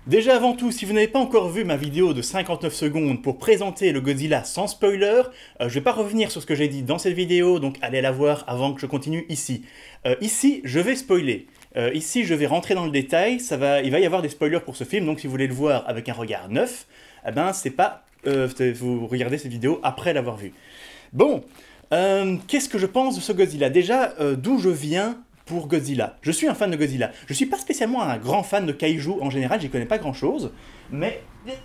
Déjà avant tout, si vous n'avez pas encore vu ma vidéo de 59 secondes pour présenter le Godzilla sans spoiler, je vais pas revenir sur ce que j'ai dit dans cette vidéo, donc allez la voir avant que je continue ici. Ici, je vais spoiler. Ici, je vais rentrer dans le détail, il va y avoir des spoilers pour ce film, donc si vous voulez le voir avec un regard neuf, eh ben c'est pas... vous regardez cette vidéo après l'avoir vue. Bon, qu'est-ce que je pense de ce Godzilla? Déjà, d'où je viens pour Godzilla. Je suis un fan de Godzilla. Je suis pas spécialement un grand fan de kaiju en général, j'y connais pas grand chose, mais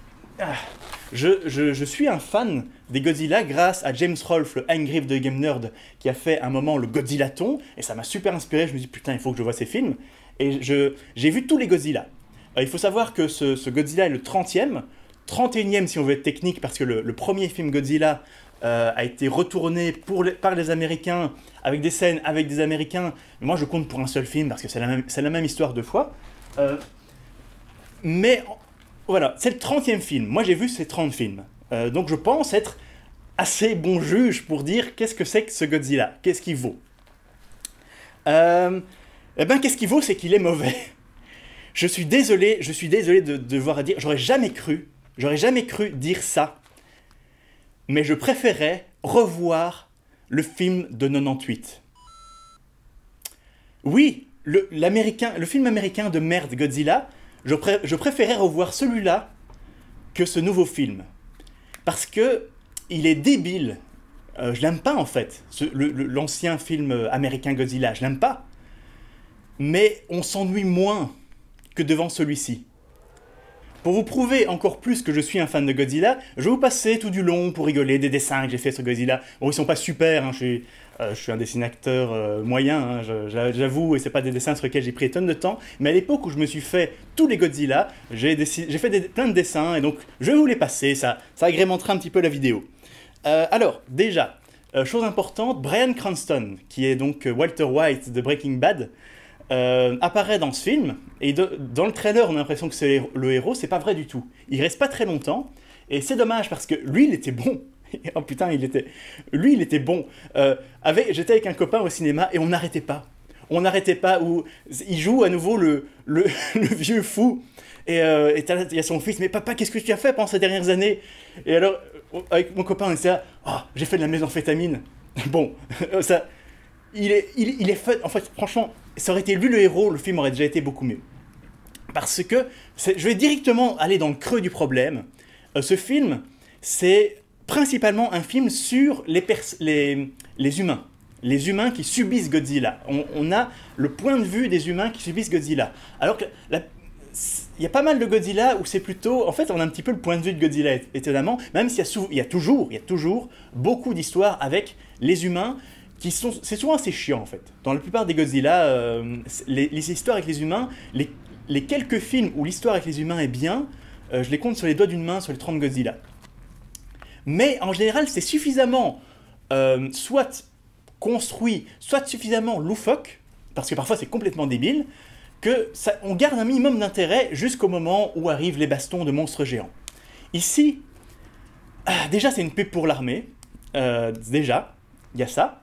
je suis un fan des Godzilla grâce à James Rolfe, le Heinrich de Game Nerd, qui a fait un moment le Godzillaton, et ça m'a super inspiré, je me dis putain il faut que je voie ces films, et j'ai vu tous les Godzilla. Il faut savoir que ce Godzilla est le 30e, 31e si on veut être technique, parce que le premier film Godzilla a été retourné par les Américains, avec des scènes avec des Américains. Mais moi, je compte pour un seul film, parce que c'est la même histoire deux fois. Mais voilà, c'est le 30e film. Moi, j'ai vu ces 30 films. Donc, je pense être assez bon juge pour dire qu'est-ce que c'est que ce Godzilla. Qu'est-ce qu'il vaut Eh bien, qu'est-ce qu'il vaut, c'est qu'il est mauvais. Je suis désolé de devoir dire... J'aurais jamais cru dire ça. Mais je préférais revoir le film de 98. Oui, le film américain de merde Godzilla, je préférais revoir celui-là que ce nouveau film. Parce que il est débile. Je l'aime pas en fait, l'ancien film américain Godzilla, je l'aime pas. Mais on s'ennuie moins que devant celui-ci. Pour vous prouver encore plus que je suis un fan de Godzilla, je vais vous passer tout du long pour rigoler des dessins que j'ai fait sur Godzilla. Bon, ils sont pas super, hein, je suis un dessinateur moyen, hein, j'avoue, et c'est pas des dessins sur lesquels j'ai pris tonnes de temps, mais à l'époque où je me suis fait tous les Godzilla, j'ai fait plein de dessins, et donc je vais vous les passer, ça agrémentera un petit peu la vidéo. Alors, déjà, chose importante, Bryan Cranston, qui est donc Walter White de Breaking Bad, apparaît dans ce film, et dans le trailer on a l'impression que c'est le héros, c'est pas vrai du tout. Il reste pas très longtemps, et c'est dommage parce que lui il était bon. Oh putain, il était bon. J'étais avec un copain au cinéma et on n'arrêtait pas. Où il joue à nouveau le vieux fou, et il y a son fils, mais papa, qu'est-ce que tu as fait pendant ces dernières années? Et alors, avec mon copain, on était là, oh, j'ai fait de la méthamphétamine. Bon, ça... Il est fait, en fait, franchement, ça aurait été lui le héros, le film aurait déjà été beaucoup mieux. Parce que, je vais directement aller dans le creux du problème. Ce film, c'est principalement un film sur les humains. Les humains qui subissent Godzilla. On a le point de vue des humains qui subissent Godzilla. Alors que, il y a pas mal de Godzilla où c'est plutôt... En fait, on a un petit peu le point de vue de Godzilla, étonnamment, même s'il y a toujours beaucoup d'histoires avec les humains. C'est souvent assez chiant en fait. Dans la plupart des Godzilla, les histoires avec les humains, les quelques films où l'histoire avec les humains est bien, je les compte sur les doigts d'une main sur les 30 Godzilla. Mais en général, c'est suffisamment soit construit, soit suffisamment loufoque, parce que parfois c'est complètement débile, on garde un minimum d'intérêt jusqu'au moment où arrivent les bastons de monstres géants. Ici, déjà c'est une pub pour l'armée, déjà, il y a ça.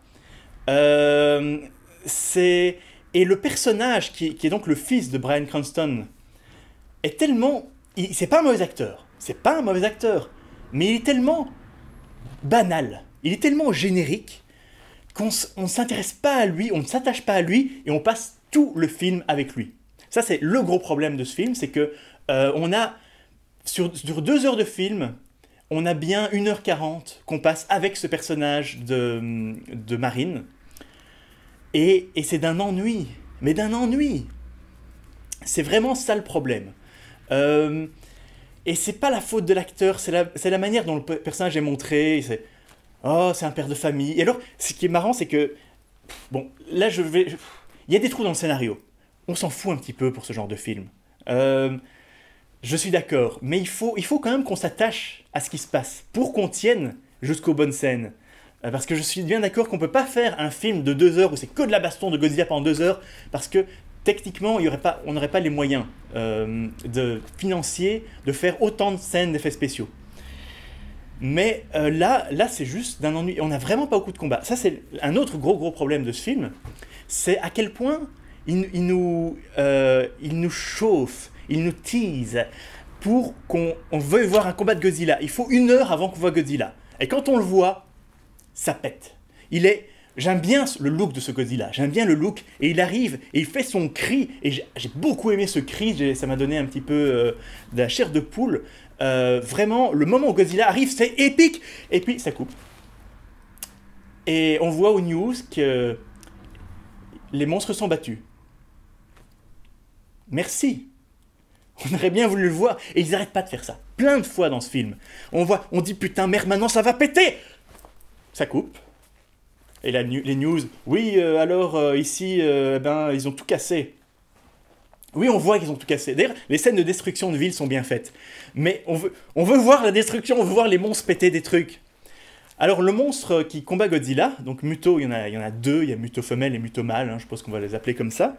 Et le personnage qui est donc le fils de Bryan Cranston est tellement... C'est pas un mauvais acteur, mais il est tellement banal, il est tellement générique qu'on ne s'intéresse pas à lui, on ne s'attache pas à lui et on passe tout le film avec lui. Ça c'est le gros problème de ce film, c'est que on a sur 2 heures de film, on a bien 1h40 qu'on passe avec ce personnage de Marine. Et c'est d'un ennui. Mais d'un ennui. C'est vraiment ça le problème. Et c'est pas la faute de l'acteur, c'est la manière dont le personnage est montré. Oh, c'est un père de famille. Et alors, ce qui est marrant, c'est que... Bon, là, il y a des trous dans le scénario. On s'en fout un petit peu pour ce genre de film. Je suis d'accord, mais il faut quand même qu'on s'attache à ce qui se passe pour qu'on tienne jusqu'aux bonnes scènes. Parce que je suis bien d'accord qu'on ne peut pas faire un film de 2 heures où c'est que de la baston de Godzilla pendant 2 heures, parce que techniquement, on n'aurait pas les moyens financiers de faire autant de scènes d'effets spéciaux. Mais là c'est juste d'un ennui. On n'a vraiment pas beaucoup de combats. Ça, c'est un autre gros problème de ce film. C'est à quel point il nous chauffe. il nous tease pour qu'on veuille voir un combat de Godzilla. Il faut 1 heure avant qu'on voit Godzilla. Et quand on le voit, ça pète. J'aime bien le look de ce Godzilla, j'aime bien le look, et il arrive, et il fait son cri, et j'ai beaucoup aimé ce cri, ça m'a donné un petit peu de la chair de poule. Vraiment, le moment où Godzilla arrive, c'est épique, et puis ça coupe. Et on voit aux news que les monstres sont battus. Merci. On aurait bien voulu le voir, et ils n'arrêtent pas de faire ça, plein de fois dans ce film. On dit putain merde, maintenant ça va péter. Ça coupe. Et les news, oui, alors ici, ils ont tout cassé. Oui, on voit qu'ils ont tout cassé. D'ailleurs, les scènes de destruction de ville sont bien faites. Mais on veut voir la destruction, on veut voir les monstres péter des trucs. Alors, le monstre qui combat Godzilla, donc Muto, il y en a 2, il y a Muto femelle et Muto mâle, je pense qu'on va les appeler comme ça.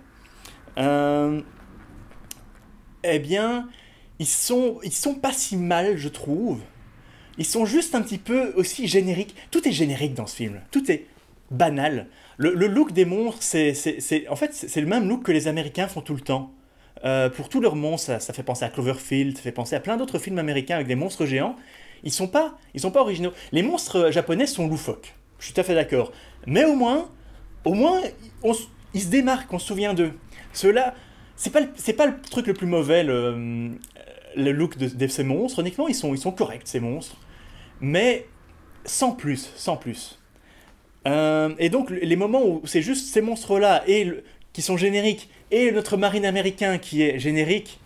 Eh bien, ils sont pas si mal, je trouve. Ils sont juste un petit peu aussi génériques. Tout est générique dans ce film. Tout est banal. Le look des monstres, en fait, c'est le même look que les Américains font tout le temps. Pour tous leurs monstres, ça fait penser à Cloverfield, ça fait penser à plein d'autres films américains avec des monstres géants. Ils sont pas originaux. Les monstres japonais sont loufoques. Je suis tout à fait d'accord. Mais au moins, ils se démarquent, on se souvient d'eux. Ceux-là, c'est pas le truc le plus mauvais, le look de ces monstres. Honnêtement, ils sont corrects, ces monstres. Mais sans plus. Et donc, les moments où c'est juste ces monstres-là qui sont génériques et notre marine américain qui est générique,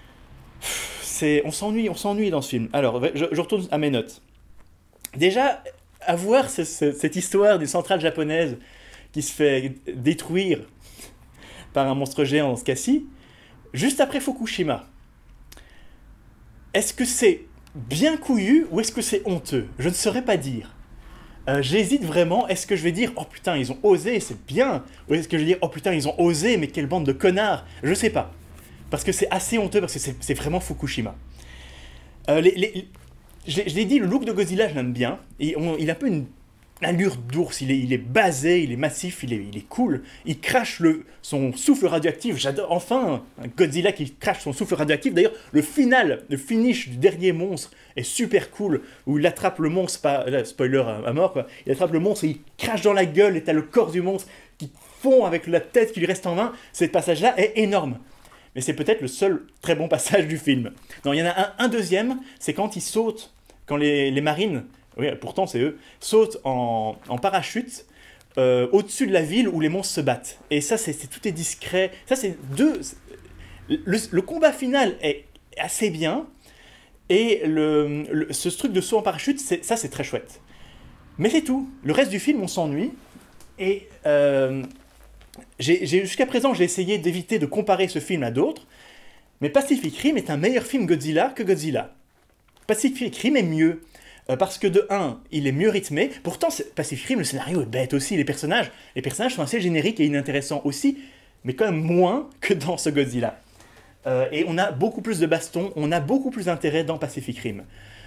on s'ennuie dans ce film. Alors, je retourne à mes notes. Déjà, avoir cette histoire d'une centrale japonaise qui se fait détruire par un monstre géant dans ce cas-ci, juste après Fukushima. Est-ce que c'est bien couillu ou est-ce que c'est honteux? Je ne saurais pas dire. J'hésite vraiment, est-ce que je vais dire « Oh putain, ils ont osé, c'est bien » ou est-ce que je vais dire « Oh putain, ils ont osé, mais quelle bande de connards » Je sais pas. Parce que c'est assez honteux, parce que c'est vraiment Fukushima. Je l'ai dit, le look de Godzilla, je l'aime bien. Et il a un peu une allure d'ours, il est basé, il est massif, il est cool. Il crache son souffle radioactif, j'adore, enfin, un Godzilla qui crache son souffle radioactif. D'ailleurs, le finish du dernier monstre est super cool, où il attrape le monstre, spoiler à mort, quoi. Il attrape le monstre et il crache dans la gueule, et t'as le corps du monstre qui fond avec la tête qui lui reste en main. Ce passage-là est énorme. Mais c'est peut-être le seul très bon passage du film. Non, il y en a un deuxième, c'est quand ils sautent, quand les marines... Oui, pourtant c'est eux, sautent en parachute au-dessus de la ville où les monstres se battent. Et ça, tout est discret. Ça, c'est le combat final est assez bien, et ce truc de saut en parachute, ça c'est très chouette. Mais c'est tout. Le reste du film, on s'ennuie. Et jusqu'à présent, j'ai essayé d'éviter de comparer ce film à d'autres, mais Pacific Rim est un meilleur film Godzilla que Godzilla. Pacific Rim est mieux. Parce que de 1, il est mieux rythmé. Pourtant, Pacific Rim, le scénario est bête aussi. Les personnages sont assez génériques et inintéressants aussi, mais quand même moins que dans ce Godzilla. Et on a beaucoup plus de bastons, on a beaucoup plus d'intérêt dans Pacific Rim.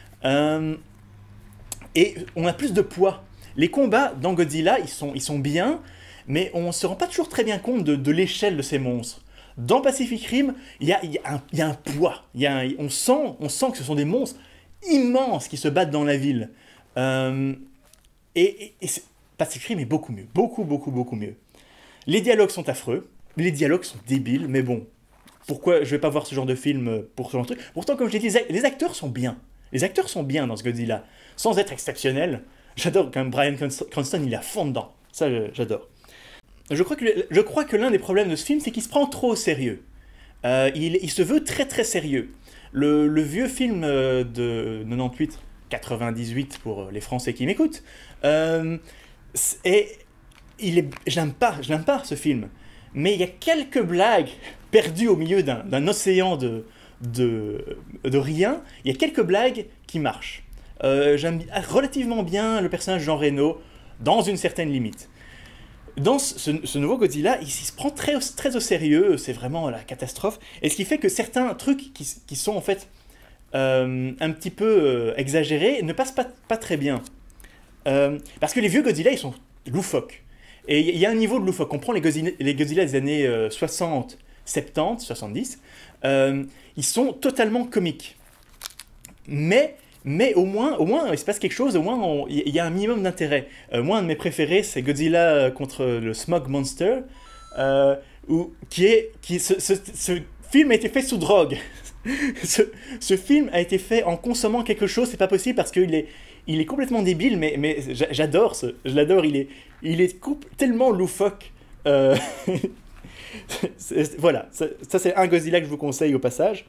Et on a plus de poids. Les combats dans Godzilla, ils sont bien, mais on ne se rend pas toujours très bien compte de l'échelle de ces monstres. Dans Pacific Rim, il y a un poids. On sent que ce sont des monstres immenses qui se battent dans la ville. Pacific Rim est beaucoup mieux. Beaucoup mieux. Les dialogues sont affreux. Les dialogues sont débiles, mais bon. Pourquoi je vais pas voir ce genre de film pour ce genre de truc? Pourtant, comme je l'ai dit, les acteurs sont bien. Les acteurs sont bien dans ce Godzilla. Sans être exceptionnels. J'adore quand même Bryan Cranston, il est à fond dedans. Ça, j'adore. Je crois que l'un des problèmes de ce film, c'est qu'il se prend trop au sérieux. Il se veut très très sérieux. Le vieux film de 98, 98 pour les Français qui m'écoutent, je l'aime pas ce film. Mais il y a quelques blagues perdues au milieu d'un océan de rien. Il y a quelques blagues qui marchent. J'aime relativement bien le personnage de Jean Reno, dans une certaine limite. Dans ce nouveau Godzilla, il se prend très au sérieux, c'est vraiment la catastrophe. Et ce qui fait que certains trucs qui sont en fait un petit peu exagérés ne passent pas très bien. Parce que les vieux Godzilla, ils sont loufoques. Et il y a un niveau de loufoque. On prend les Godzilla des années 60, 70, 70, ils sont totalement comiques. Mais au moins, il se passe quelque chose, au moins il y a un minimum d'intérêt. Moi, un de mes préférés, c'est Godzilla contre le Smog Monster, ce film a été fait sous drogue. ce film a été fait en consommant quelque chose, c'est pas possible parce qu'il est complètement débile, mais j'adore, je l'adore, il est tellement loufoque. Voilà, ça c'est un Godzilla que je vous conseille au passage.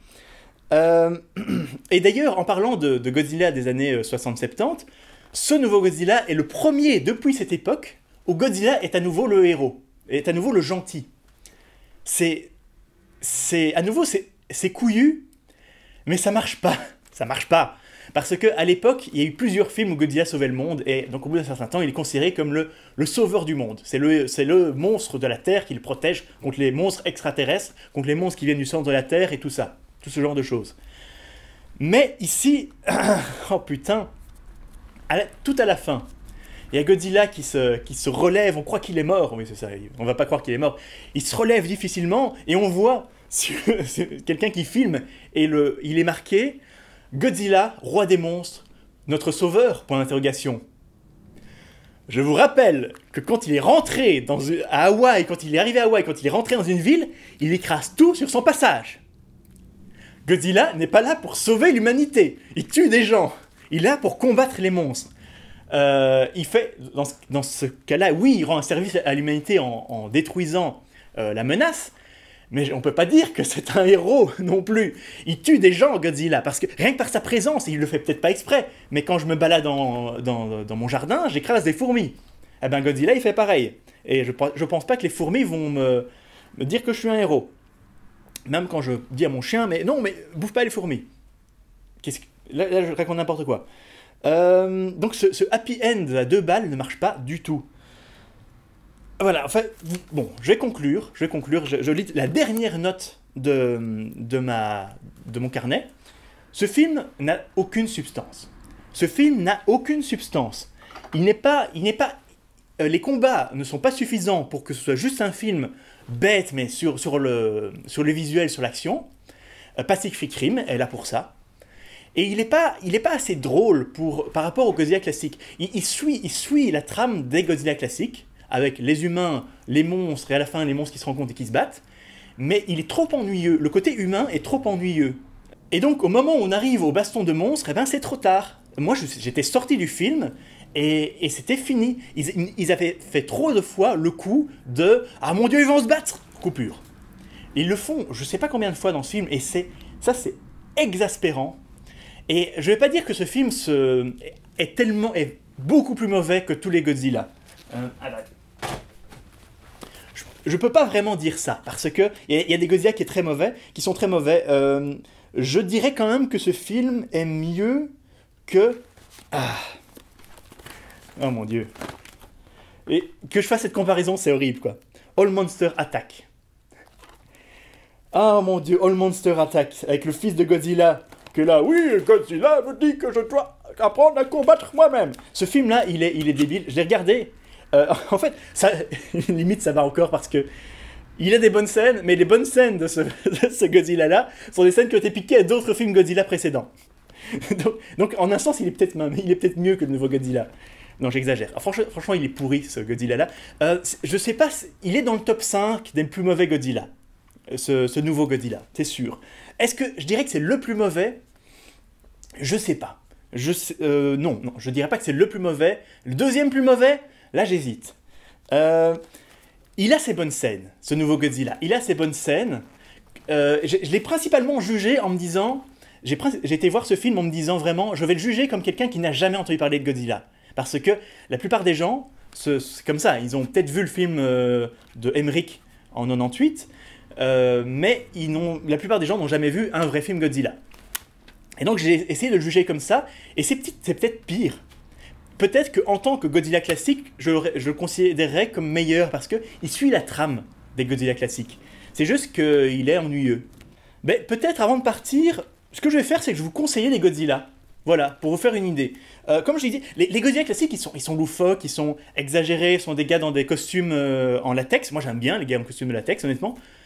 Et d'ailleurs, en parlant de Godzilla des années 60-70, ce nouveau Godzilla est le premier depuis cette époque où Godzilla est à nouveau le héros, est à nouveau le gentil. À nouveau, c'est couillu, mais ça marche pas. Ça marche pas. Parce qu'à l'époque, il y a eu plusieurs films où Godzilla sauvait le monde, et donc au bout d'un certain temps, il est considéré comme le sauveur du monde. C'est le monstre de la Terre qui le protège contre les monstres extraterrestres, contre les monstres qui viennent du centre de la Terre et tout ça. Tout ce genre de choses. Mais ici, oh putain, tout à la fin, il y a Godzilla qui se relève, on croit qu'il est mort, oui c'est ça, on va pas croire qu'il est mort, il se relève difficilement, et on voit quelqu'un qui filme, et il est marqué « Godzilla, roi des monstres, notre sauveur ?» point d'interrogation. Je vous rappelle que quand il est rentré à Hawaï, quand il est arrivé à Hawaï, quand il est rentré dans une ville, il écrase tout sur son passage. Godzilla n'est pas là pour sauver l'humanité, il tue des gens, il est là pour combattre les monstres. Il fait, dans ce cas-là, oui, il rend un service à l'humanité en détruisant la menace, mais on peut pas dire que c'est un héros non plus. Il tue des gens, Godzilla, parce que rien que par sa présence, il le fait peut-être pas exprès, mais quand je me balade dans mon jardin, j'écrase des fourmis. Eh ben Godzilla, il fait pareil. Et je pense pas que les fourmis vont me dire que je suis un héros. Même quand je dis à mon chien, mais non, mais bouffe pas les fourmis. Là, je raconte n'importe quoi. Donc ce happy end à 2 balles ne marche pas du tout. Voilà, enfin, bon, je vais conclure, je lis la dernière note de mon carnet. Ce film n'a aucune substance. Les combats ne sont pas suffisants pour que ce soit juste un film bête, mais sur les visuels, sur l'action. Pacific Rim est là pour ça. Et il est pas assez drôle par rapport au Godzilla classique. Il suit la trame des Godzilla classiques, avec les humains, les monstres, et à la fin les monstres qui se rencontrent et qui se battent. Mais il est trop ennuyeux. Le côté humain est trop ennuyeux. Et donc, au moment où on arrive au baston de monstres, eh ben, c'est trop tard. Moi, j'étais sorti du film, et c'était fini. Ils avaient fait trop de fois le coup de « Ah mon Dieu, ils vont se battre !» Coupure. Ils le font, je sais pas combien de fois dans ce film, et c'est exaspérant. Et je vais pas dire que ce film est beaucoup plus mauvais que tous les Godzilla. Je peux pas vraiment dire ça, parce que il y a des Godzilla qui sont très mauvais. Je dirais quand même que ce film est mieux que... Oh mon Dieu. Et que je fasse cette comparaison, c'est horrible, quoi. All Monster Attack. Oh mon Dieu, All Monster Attack, avec le fils de Godzilla, que là, oui, Godzilla me dit que je dois apprendre à combattre moi-même. Ce film-là, il est débile. Je l'ai regardé. En fait, limite, ça va encore parce que il a des bonnes scènes, mais les bonnes scènes de ce Godzilla-là sont des scènes qui ont été piquées à d'autres films Godzilla précédents. donc, en un sens, il est peut-être mieux que le nouveau Godzilla. Non, j'exagère. Franchement, il est pourri, ce Godzilla-là. Je sais pas, il est dans le top 5 des plus mauvais Godzilla. Ce nouveau Godzilla, c'est sûr. Est-ce que je dirais que c'est le plus mauvais? Je sais pas. Non, je dirais pas que c'est le plus mauvais. Le deuxième plus mauvais, là j'hésite. Il a ses bonnes scènes, ce nouveau Godzilla. Il a ses bonnes scènes. Je l'ai principalement jugé en me disant... J'ai été voir ce film en me disant vraiment, je vais le juger comme quelqu'un qui n'a jamais entendu parler de Godzilla. Parce que la plupart des gens, c'est comme ça, ils ont peut-être vu le film de Emmerich en 98, mais la plupart des gens n'ont jamais vu un vrai film Godzilla. Et donc j'ai essayé de le juger comme ça, et c'est peut-être pire. Peut-être qu'en tant que Godzilla classique, je le considérerais comme meilleur, parce qu'il suit la trame des Godzilla classiques. C'est juste qu'il est ennuyeux. Mais peut-être avant de partir, ce que je vais faire, c'est que je vais vous conseiller les Godzilla. Voilà, pour vous faire une idée. Comme je l'ai dit, les Godzilla classiques, ils sont loufoques, ils sont exagérés, ils sont des gars dans des costumes en latex. Moi, j'aime bien les gars en costume de latex, honnêtement.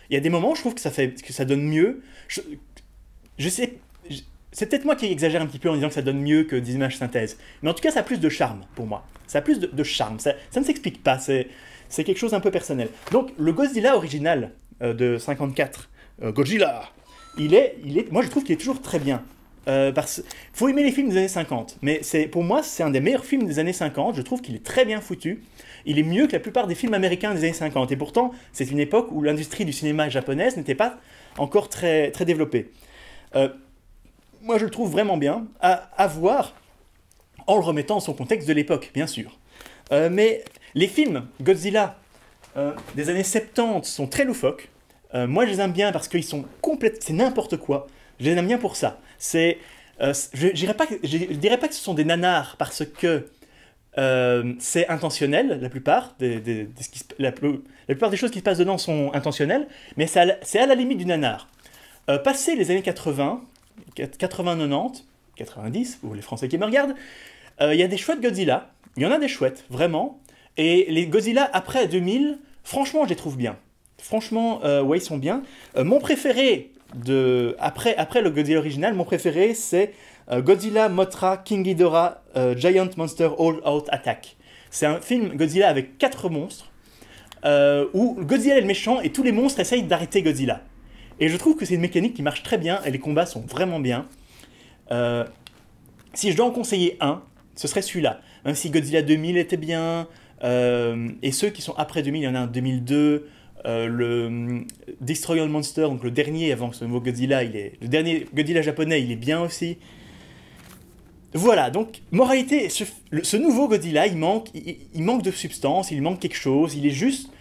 Il y a des moments où je trouve que ça donne mieux. Je sais, c'est peut-être moi qui exagère un petit peu en disant que ça donne mieux que des images synthèses. Mais en tout cas, ça a plus de charme pour moi. Ça a plus de charme. Ça ne s'explique pas. C'est quelque chose d'un peu personnel. Donc, le Godzilla original de 54, Godzilla, moi je trouve qu'il est toujours très bien. Faut aimer les films des années 50, mais pour moi c'est un des meilleurs films des années 50, je trouve qu'il est très bien foutu, il est mieux que la plupart des films américains des années 50, et pourtant c'est une époque où l'industrie du cinéma japonaise n'était pas encore très, très développée. Moi je le trouve vraiment bien, à voir en le remettant dans son contexte de l'époque, bien sûr. Mais les films Godzilla des années 70 sont très loufoques. Moi je les aime bien parce qu'ils sont complètement... c'est n'importe quoi. Je les aime bien pour ça. Je dirais pas que ce sont des nanars parce que c'est intentionnel, la plupart la plupart des choses qui se passent dedans sont intentionnelles, mais c'est à la limite du nanar. Passé les années 80, 80-90, 90, pour les Français qui me regardent, il y a des chouettes Godzilla, il y en a des chouettes, vraiment, et les Godzilla après 2000, franchement je les trouve bien. Franchement, ouais, ils sont bien. Mon préféré après le Godzilla original, mon préféré c'est Godzilla Mothra King Ghidorah Giant Monster All Out Attack. C'est un film Godzilla avec 4 monstres où Godzilla est le méchant et tous les monstres essayent d'arrêter Godzilla. Et je trouve que c'est une mécanique qui marche très bien et les combats sont vraiment bien. Si je dois en conseiller un, ce serait celui-là. Même si Godzilla 2000 était bien, et ceux qui sont après 2000, il y en a un 2002, le Destroy All Monster, donc le dernier avant ce nouveau Godzilla, le dernier Godzilla japonais, il est bien aussi. Voilà, donc, moralité, ce nouveau Godzilla, il manque de substance, il manque quelque chose, il est juste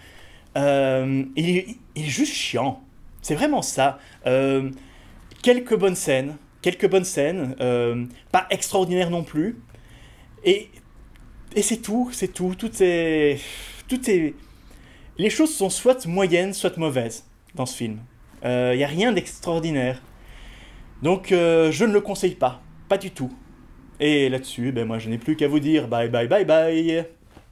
chiant. C'est vraiment ça. Quelques bonnes scènes, pas extraordinaires non plus. Et c'est tout. Les choses sont soit moyennes, soit mauvaises dans ce film. Il n'y a rien d'extraordinaire. Donc, je ne le conseille pas. Pas du tout. Et là-dessus, ben moi je n'ai plus qu'à vous dire bye bye bye bye.